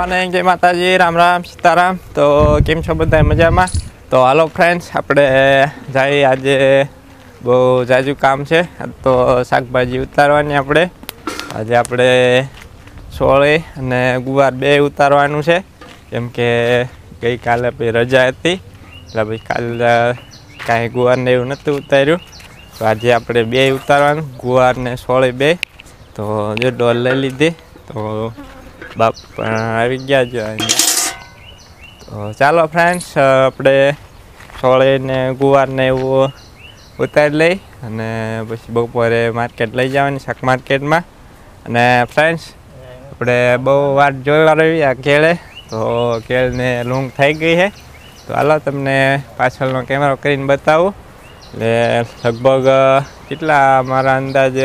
સવાને જય માતાજી, રામ રામ, સીતારામ। તો કેમ છો બધા મજામાં? તો હાલો ફ્રેન્ડ્સ, આપણે જઈએ આજે બહુ જાજુ કામ છે તો શાકભાજી ઉતારવાની આપણે આજે આપણે સોળે અને ગુવાર બે ઉતારવાનું છે કેમ કે ગઈકાલે પછી રજા હતી એટલે પછી કાલે કાંઈ ગુવારને એવું નહોતું ઉતાર્યું તો આજે આપણે બે ઉતારવાનું ગુવાર ને સોળે બે। તો જો ડોલ લઈ લીધી તો બાપ આવી ગયા જો તો ચાલો ફ્રેન્ડ્સ આપણે સોળે ને ગુવાર ને એવું ઉતારી લઈ અને પછી બપોરે માર્કેટ લઈ જવાની શાક માર્કેટમાં। અને ફ્રેન્ડ્સ આપણે બહુ વાત જોવા રહી આ કેળે તો કેળને લૂંગ થઈ ગઈ છે તો હાલો તમને પાછળનો કેમેરો કરીને બતાવું। એટલે લગભગ કેટલા મારા અંદાજે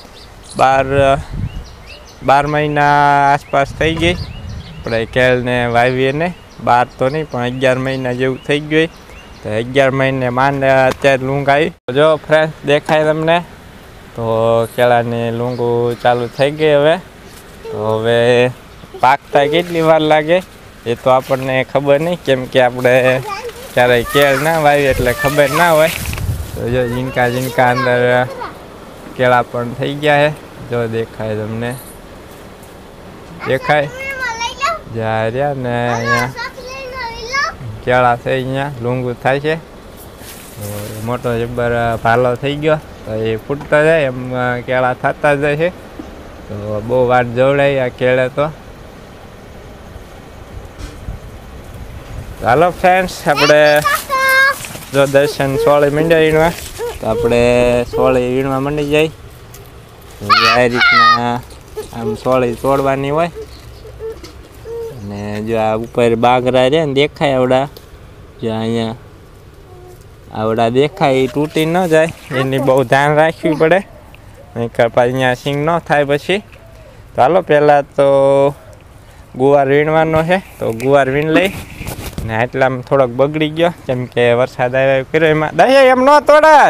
12 મહિના આસપાસ થઈ ગઈ આપણે કેળને વાવીએ ને 12 તો નહીં પણ 11 મહિના જેવું થઈ ગયું તો 11 મહિને માંડ અત્યારે લૂંગ આવી જો ફ્રેન્ડ દેખાય તમને તો કેળાની લૂંગો ચાલુ થઈ ગઈ હવે તો હવે પાકતા કેટલી વાર લાગે એ તો આપણને ખબર નહીં કેમ કે આપણે ક્યારેય કેળ ના વાવીએ એટલે ખબર ના હોય। તો જો ઝીણકા અંદર કેળા પણ થઈ ગયા છે જો દેખાય તમને દેખાય જ્યાં રહ્યા ને અહીંયા કેળા છે અહીંયા લૂંગું થાય છે મોટો જબ્બર ભાલો થઈ ગયો તો એ ફૂટતા જાય એમ કેળા થતા જાય છે તો બહુ વાર જોવડાય આ કેળે તો હાલો ફ્રેન્ડ્સ આપણે જો દર્શન સોળે મીંડા વીણવા તો આપણે સોળે વીણવા માંડી જાય આ રીતના આમ સોળી તોડવાની હોય અને જો આ ઉપર બાગરા રહે ને દેખાય આવડા જો અહીંયા આવડા દેખાય એ તૂટી ન જાય એની બહુ ધ્યાન રાખવી પડે નહીંતર અહીંયા સિંગ ન થાય પછી। તો હાલો પહેલાં તો ગુવાર વીણવાનો છે તો ગુવાર વીણ લઈ ને એટલામાં થોડોક બગડી ગયો કેમ કે વરસાદ આવ્યો કર્યો એમાં દયા એમ ન તોડાય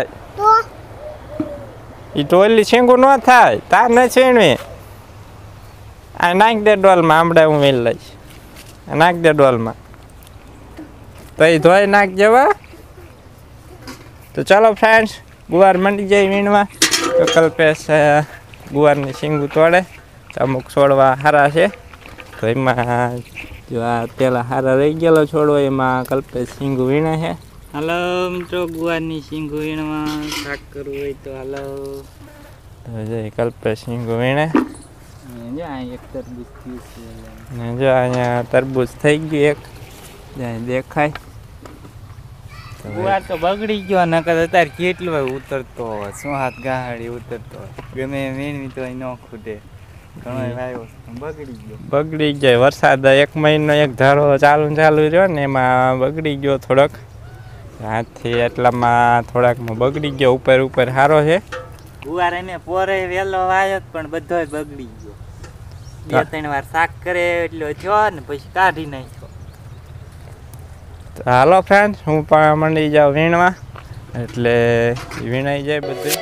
એ ટોલી શીંગું ન થાય તાર ન છીણવી આ નાખ દે ડોલમાં આમડા હું વીણ લઈશ નાખ દે ડોલમાં તો એ ધોઈ નાખ જેવા। તો ચાલો ફ્રેન્ડ્સ ગુવાર મંડી જાય વીણવા તો કલ્પેશ ગુવારની શીંગું તોડે અમુક છોડવા સારા છે તો એમાં જો આ પેલા સારા રહી ગયેલો છોડવો એમાં કલ્પેશ શીંગું વીણે છે। હાલો મિત્રો ગુવારની શીંગું વીણવા શાક કરવું હોય તો હાલો તો જો કલ્પેશ શીંગું વીણે જો આ એક તરબૂચ થયું છે ને જો અહીંયા તરબૂચ થઈ ગયું એક જ્યાં દેખાય ગુવાર તો બગડી ગયો નકર અત્યારે કેટલું હોય ઉતરતો શું હાથ ગાહડી ઉતરતો ગમે વીણવી તો ન ખૂટે ઘણો વાયો બગડી જાય વરસાદ 1 મહિનો એક ધારો ચાલુ રહ્યો ને એમાં બગડી ગયો થોડોક હાથથી એટલામાં થોડાકમાં બગડી ગયો ઉપર સારો છે ગુવાર એને પોરે વેલો વાયો પણ બધોય બગડી ગયો 2-3 વાર શાક કરે એટલો થયો ને પછી કાઢી નાખ્યો। તો હાલો ફ્રેન્ડ હું પણ મંડી જાઉં વીણવા એટલે વીણાઈ જાય બધું।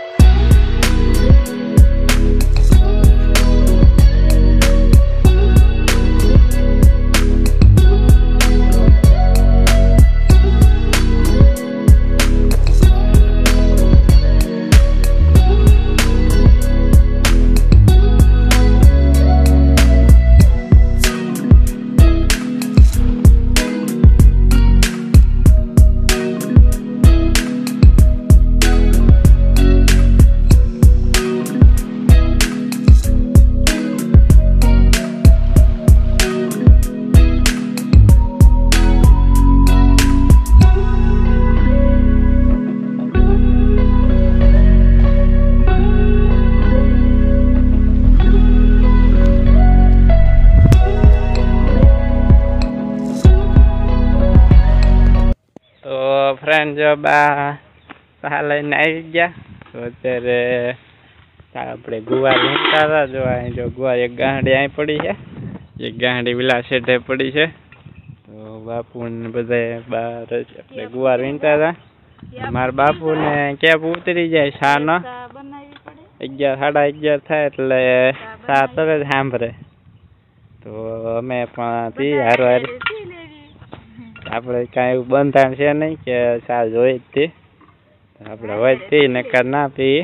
ફ્રેન્ડ જો બા લઈને આવી ગયા તો અત્યારે આપણે ગુવાર વીણતા હતા જો અહીં જો ગુવાર એક ગાંડી અહીં પડી છે એક ગાંડી વિલા શેઠે પડી છે તો બાપુ ને બધા બહાર આપણે ગુવાર વીણતા હતા મારા બાપુ ને કેપ ઉતરી જાય શાનો 11 સાડા 11 થાય એટલે 7 જ સાંભળે તો અમે પણ પી હારો હાર આપણે કાંઈ એવું બંધાણ છે નહીં કે ચા જોઈએ જ તે આપણે હોય જ પી નકર ના પી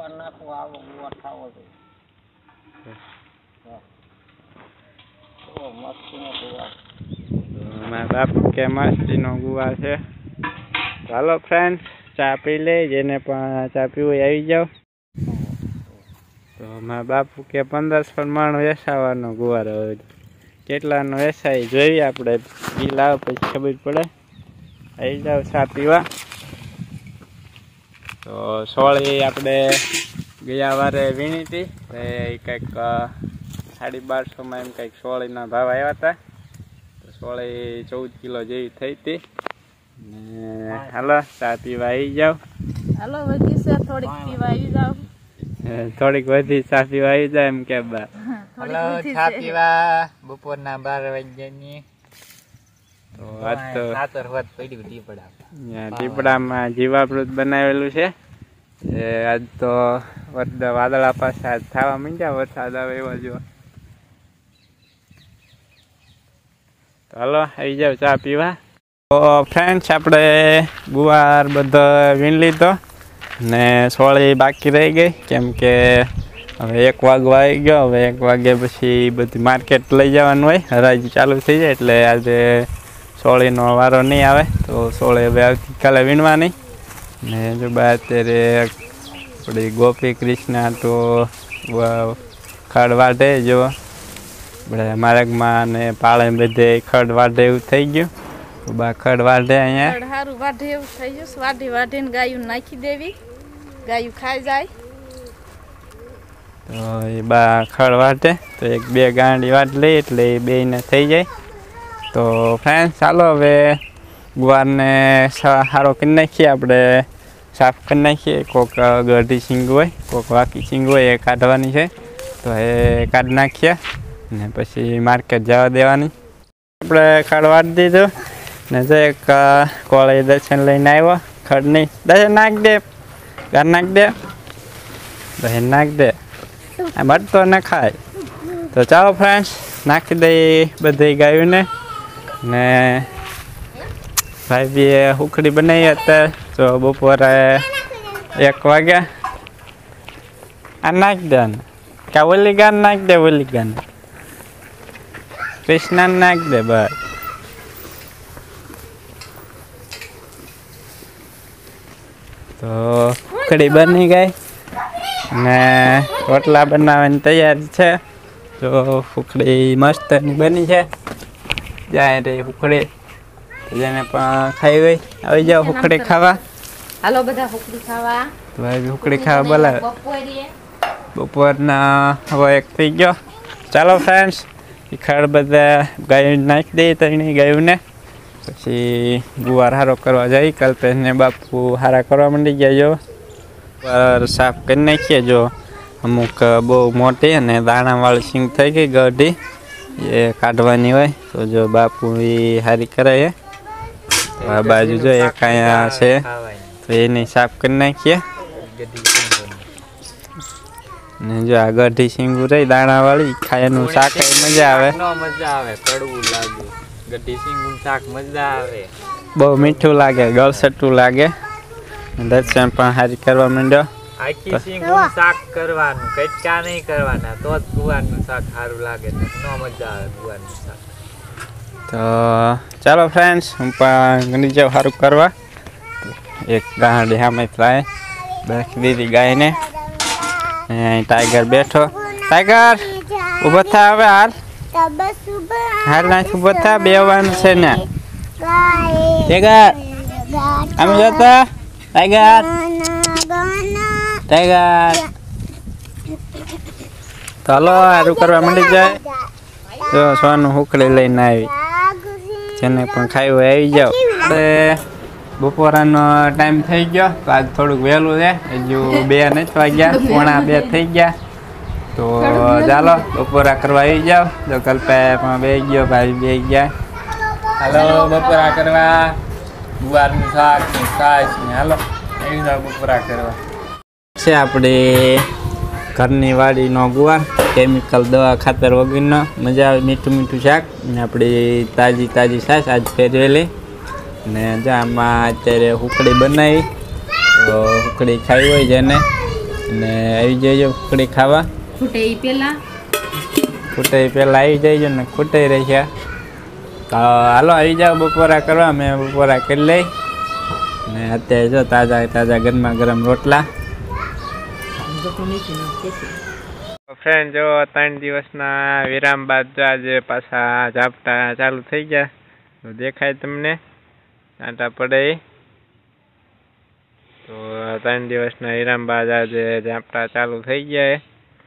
મારા બાપુ કે મસ્તીનો ગુવાર છે. ચાલો ફ્રેન્ડ ચા પી લે, જેને પણ ચા પીવું હોય આવી જાઓ. તો મારા બાપુ કે 1500 મણ વેસાવાનો ગુવાર, હવે કેટલાનો વેસાય જોઈએ આપણે, બિલ આવે પછી ખબર પડે. આવી જાઓ ચા પીવા. તો સોળી આપણે ગયા વારે વીણી હતી, એ કંઈક 1250 એમ કંઈક સોળીના ભાવ આવ્યા હતા. તો સોળી 14 કિલો જેવી થઈ હતી. ને હાલો ચા પીવા આવી જાઓ. હાલો વધી છે, થોડીક પીવા આવી જાવ. થોડીક વધી ચા પીવા આવી જાય એમ કે બા. હલો ચા પીવા બપોરના 12 વાગ્યાની. તો આજ તો ખાતર હોત પડ્યું ટીપડા. ટીપડામાં જીવામૃત બનાવેલું છે. આજ તો વાદળા પાસે આજ થવા માંડ્યા, વરસાદ આવે એવા જો. તો હાલો આવી જાવ ચા પીવા. તો ફ્રેન્ડ્સ આપણે ગુવાર બધો વીણી લીધો ને સોળી બાકી રહી ગઈ, કેમ કે હવે 1 વાગવા આવી ગયો. હવે 1 વાગ્યા પછી બધી માર્કેટ લઈ જવાનું હોય, હરાજી ચાલુ થઈ જાય, એટલે આજે સોળીનો વારો નહીં આવે. તો સોળી હવે આવતીકાલે વીણવાની. ને જો બા અત્યારે આપણી ગોપી કૃષ્ણ તો ખડ વાઢે, જો આપણે માર્ગમાં ને પાળે બધે ખડ વાઢે એવું થઈ ગયું. તો બા ખડ વાઢે અહીંયા સારું વાઢે એવું થઈ ગયું. વાઢીને ગાયું નાખી દેવી, ગાયું ખાઈ જાય. તો એ બા ખડ વાઢે તો 1-2 ગાંડી વાઢ લઈ એટલે એ બેયને થઈ જાય. તો ફ્રેન્ડ ચાલો હવે ગુવારને સારો કરી નાખીએ, આપણે સાફ કરી નાખીએ. કોક ગઢી સિંગ હોય, કોક વાકી સિંગ હોય, એ કાઢવાની છે. તો એ કાઢી નાખીએ ને પછી માર્કેટ જવા દેવાની. આપણે ખડ વાઢી દીધું ને જો એક કોળી દર્શન લઈને આવ્યો. ખડ નહીં દર્શન નાખ દે, ઘર નાખ દે, દર્શન નાખ દે, આ મરતો ન ખાય. તો ચાલો ફ્રેન્ડ્સ નાખી દઈએ બધી ગાયોને. ને ભાઈ બી ઉખડી બનાવી અત્યારે તો બપોરે 1 વાગ્યા. આ નાખ દે ને, કે ઓલી ગાન નાખ દે, ઓલી ગાન કૃષ્ણ નાખ દે બસ. તો ઉખડી બની ગઈ ને રોટલા બનાવવાની તૈયારી છે. તો ઉખડી મસ્તની બની છે. જાય રે ઉખડી, જેને પણ ખાઈ હોય આવી જાઓ ઉખડી ખાવા. હાલો બધા ઉખડી ખાવા. તો ભાઈ ઉખડી ખાવા બોલાવે. બપોરના હવે 1 થઈ ગયો. ચાલો ફ્રેન્ડ્સ ખડ બધા ગાયું નાખી દઈએ, તણી ગાયુંને પછી ગુવાર હારો કરવા જાય. કલ્પેશને બાપુ હારા કરવા માંડી ગયા. જો ગુવાર સાફ કરી નાખીએ. જો અમુક બહુ મોટી અને દાણાવાળી સિંગ થઈ ગઈ ગઢી, એ કાઢવાની હોય. તો જો બાપુ એ હારી કરે છે. આ બાજુ જો એક અહીંયા છે, તો એને સાફ કરી નાખીએ. ને જો આ ગઢી સિંગુ રહી દાણાવાળી, ખાવાનું શાક મજા આવે. મજા આવે, કડવું લાગે. ગઢી સિંગનું શાક મજા આવે, બહુ મીઠું લાગે, ગળસટું લાગે. દર્શન પણ હારી કરવા માંડ્યો. આખી સિંગનું શાક કરવાનું, કટકા નહીં કરવાના, તો જ ગુવારનું શાક સારું લાગે. નો મજા આવે ગુવારનું શાક. તો ચાલો ફ્રેન્ડ્સ હું પણ ગણી જાઉં સારું કરવા. એક ગાંડી સામે લાય રાખી દીધી ગાયને. ટાઈગર બેઠો. ટાઈગર ઊભો થા હવે, હાલ હાલ નાખ, ઊભો થા, બેવાનું છે ને. ટાઈગર આમ જતા, ટાઈગર ટાઈગર. તો હલો સારું કરવા માંડી જાય. જો સોનું ઉખડી લઈને આવી, જેને પણ ખાઈ હોય આવી જાઓ. આપણે બપોરાનો ટાઈમ થઈ ગયો, તો આજ થોડુંક વહેલું છે. હજુ 2 નથી વાગ્યા, 1:45 થઈ ગયા. તો ચાલો બપોરા કરવા આવી જાઓ. જો કલ્પે પણ બેસી ગયો, ભાઈ બેસી ગયા. હાલો બપોરા કરવા, ગુવારનું શાક ને છાશ ને હાલો આવી જાઓ બપોરા કરવા. છે આપણે ઘરની વાડીનો ગુવાર, કેમિકલ દવા ખાતર વગરનો, મજા આવે મીઠું મીઠું શાક ને આપણી તાજી તાજી છાશ આજ ફેરવેલી ને જો આમાં અત્યારે હુકડી બનાવી, તો હુકડી ખાવી હોય જેને ને આવી જજો હુકડી ખાવા. ખૂટે એ પહેલાં આવી જજો ને ખૂટે રહી છે. તો હાલો આવી જાઓ બપોરા કરવા, મેં બપોરા કરી લઈ ને અત્યારે જો તાજા તાજા ગરમા ગરમ રોટલા. ફ્રેન્ડ જો 3 દિવસના વિરામ બાદ જો આજે પાછા ઝાપટા ચાલુ થઈ ગયા, તો દેખાય તમને ટાંટા પડે. તો 3 દિવસના વિરામ બાદ આજે ઝાપટા ચાલુ થઈ ગયા.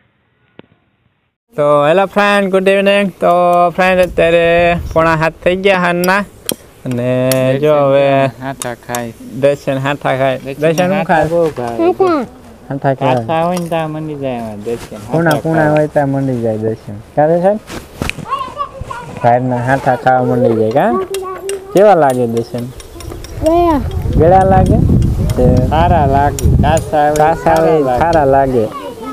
તો હેલો ફ્રેન્ડ, ગુડ ઇવનિંગ. તો ફ્રેન્ડ અત્યારે 6:30 થઈ ગયા હાલના અને જો હવે હાથા ખાય દર્શન, હાથા ખાય દર્શન. શું ખાય? બહુ ખાય હાથા હોય ને ત્યાં મંડી જાય દર્શન, પૂણા હોય ત્યાં મંડી જાય દર્શન. ક્યારે છે બહારના હાથા ખાવા મંડી જાય. કા કેવા લાગે દર્શન? ગળા લાગે, સારા લાગે, સારા લાગે.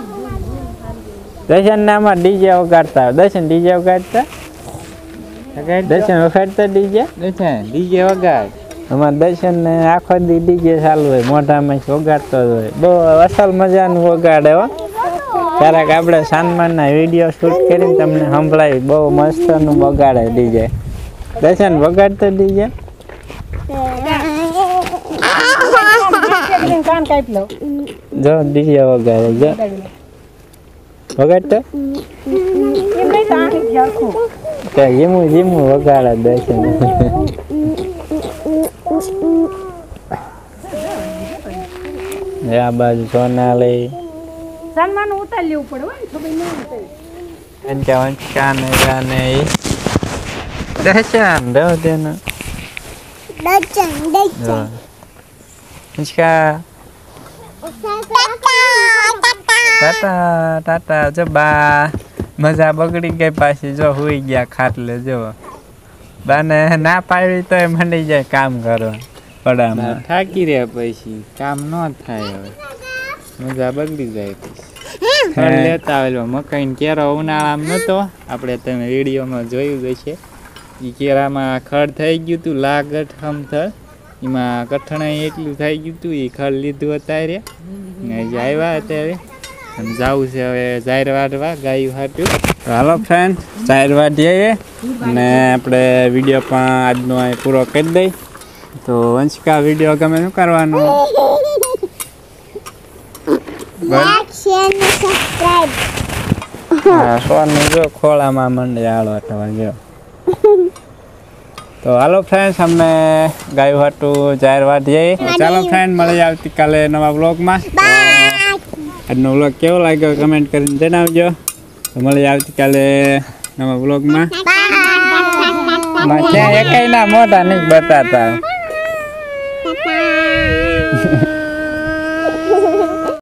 દર્શન ને આમાં ડીજે વગાડતા, દર્શન ડીજે વગાડતા, દર્શન વગાડતા ડીજે વગાડ. અમારે દર્શન ને આખો દી ડીજે ચાલુ હોય, મોઢામાં વગાડતો જ હોય. બહુ અસલ મજાનું વગાડે હો. ક્યારેક આપણે સાનમાનના વિડીયો શૂટ કરીને તમને સંભળાવી, બહુ મસ્તનું વગાડે ડીજે. દર્શન વગાડતો ડીજે. જો ડીજે વગાડે, જો વગાડતો જીમું જીમું વગાડે દર્શન. આ બાજુ સોનાલી સન્માન ઉતારી લેવું પડે વંચકા ને ગાને દર્શન રહો તેનો વંચકા ટાટા ટાટા. જો બા મજા બગડી ગઈ પાછી, જો હુઈ ગયા ખાટલે. જો બાને ના પાડવી તો મંડી જાય કામ કરવા પડામાં, થાકી રહ્યા પછી કામ ન થાય. હવે મજા બગડી જાય પછી લેતા આવેલો મકાઈ કેરો ઉનાળામાં નતો, આપણે તમે વિડીયોમાં જોયું જ હશે. એ કેરામાં ખડ થઈ ગયું હતું, લાગટ હમથળ એમાં કઠણાઈ એટલું થઈ ગયું હતું. એ ખડ લીધું અત્યારે ને આવ્યા અત્યારે જવું છે હવે જાહેર વાટવા ગાયું હાટ્યું. તો હાલો ફ્રેન્ડ જાહેર વાટીએ ને આપણે વિડીયો પણ આજનો પૂરો કરી દઈ. તો વંશિકા વિડીયો ગમે શું કરવાનું? સોનું જો ખોળામાં મંડે હાલવા થવા ગયો. તો હાલો ફ્રેન્ડ્સ, અમે ગાયું હાટું જાહેર વાટીએ. ચાલો ફ્રેન્ડ, મળીએ આવતીકાલે નવા વ્લોગમાં. આજનો વ્લોગ કેવો લાગ્યો કમેન્ટ કરીને જણાવજો. તો મળીએ આવતીકાલે નવા વ્લોગમાં. ત્યાં એકેયના મોઢા નહીં બતાતા.